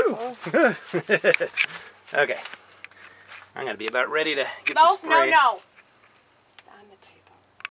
Okay. I'm gonna be about ready to get the spray. No.